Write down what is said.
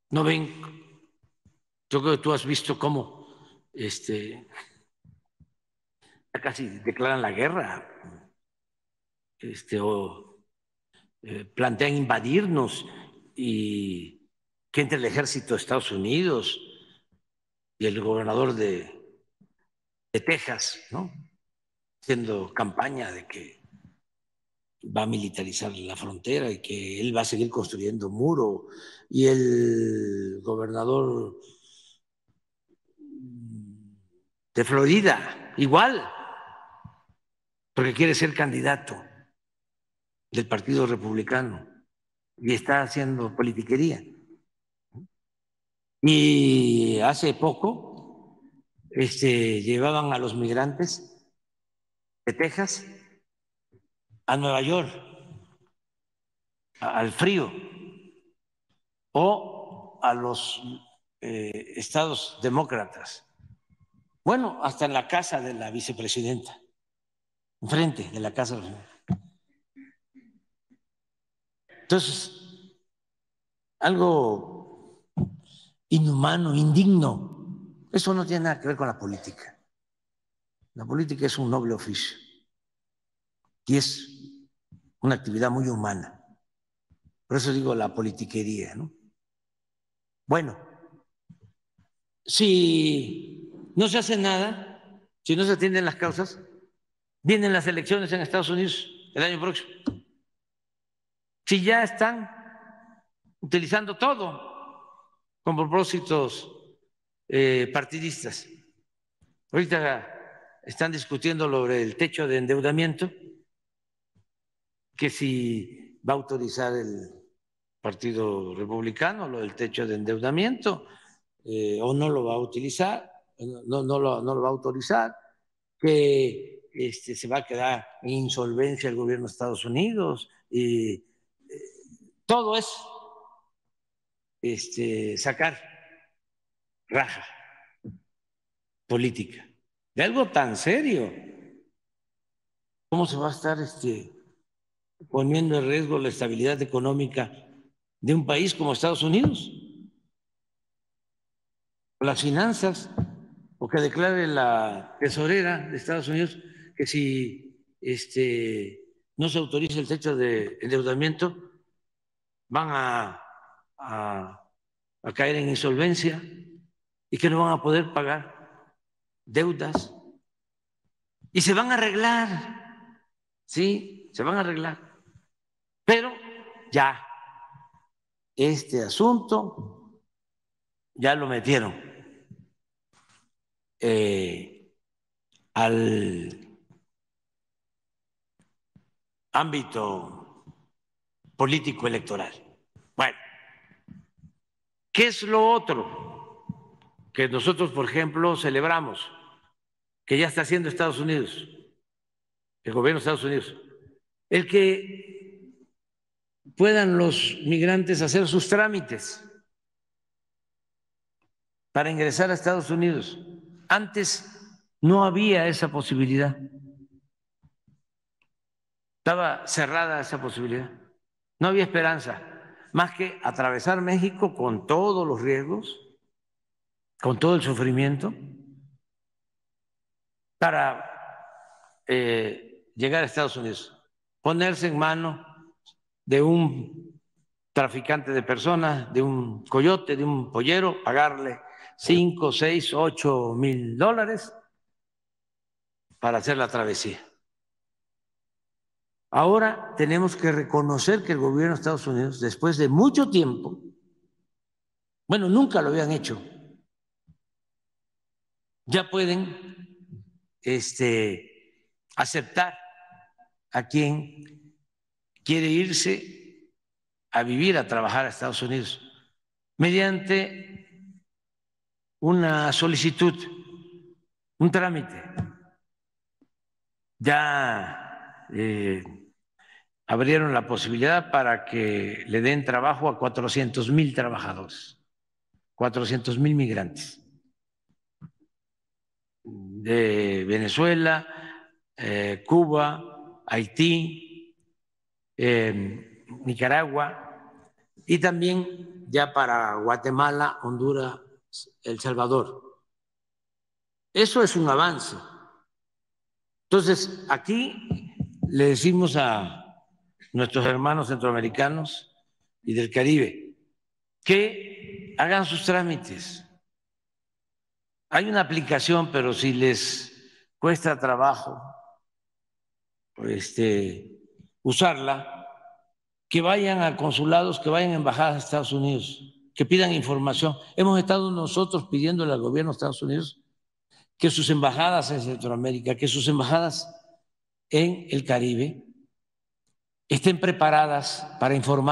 ¿No ven? Yo creo que tú has visto cómo ya casi declaran la guerra, o plantean invadirnos y que entre el ejército de Estados Unidos y el gobernador de Texas, ¿no? Haciendo campaña de que va a militarizar la frontera y que él va a seguir construyendo muro, y el gobernador de Florida igual, porque quiere ser candidato del Partido Republicano y está haciendo politiquería. Y hace poco llevaban a los migrantes de Texas a Nueva York, al frío, o a los estados demócratas. Bueno, hasta en la casa de la vicepresidenta, enfrente de la casa de la vicepresidenta. Entonces, algo inhumano, indigno. Eso no tiene nada que ver con la política. La política es un noble oficio y es una actividad muy humana. Por eso digo la politiquería, ¿no? Bueno, si no se hace nada, si no se atienden las causas, vienen las elecciones en Estados Unidos el año próximo. Si ya están utilizando todo con propósitos partidistas. Ahorita están discutiendo sobre el techo de endeudamiento, que si va a autorizar el Partido Republicano lo del techo de endeudamiento, o no lo va a utilizar, no lo va a autorizar, que se va a quedar en insolvencia el gobierno de Estados Unidos, y todo es sacar raja política de algo tan serio. ¿Cómo se va a estar poniendo en riesgo la estabilidad económica de un país como Estados Unidos? Las finanzas, o que declare la tesorera de Estados Unidos que si no se autoriza el techo de endeudamiento, van a caer en insolvencia y que no van a poder pagar deudas. Y se van a arreglar, sí, se van a arreglar. Pero ya, este asunto ya lo metieron al ámbito político electoral. Bueno, ¿qué es lo otro que nosotros, por ejemplo, celebramos, que ya está haciendo Estados Unidos, el gobierno de Estados Unidos? El que puedan los migrantes hacer sus trámites para ingresar a Estados Unidos. Antes no había esa posibilidad. Estaba cerrada esa posibilidad. No había esperanza más que atravesar México con todos los riesgos, con todo el sufrimiento, para llegar a Estados Unidos, ponerse en manos de un traficante de personas, de un coyote, de un pollero, pagarle 5, 6, 8,000 dólares para hacer la travesía. Ahora tenemos que reconocer que el gobierno de Estados Unidos, después de mucho tiempo, bueno, nunca lo habían hecho, ya pueden aceptar a quien quiere irse a vivir, a trabajar a Estados Unidos, mediante una solicitud, un trámite. Ya abrieron la posibilidad para que le den trabajo a 400,000 trabajadores, 400,000 migrantes de Venezuela, Cuba, Haití, Nicaragua, y también ya para Guatemala, Honduras, El Salvador. Eso es un avance. Entonces, aquí le decimos a nuestros hermanos centroamericanos y del Caribe que hagan sus trámites. Hay una aplicación, pero si les cuesta trabajo usarla, que vayan a consulados, que vayan a embajadas de Estados Unidos, que pidan información. Hemos estado nosotros pidiéndole al gobierno de Estados Unidos que sus embajadas en Centroamérica, que sus embajadas en el Caribe estén preparadas para informar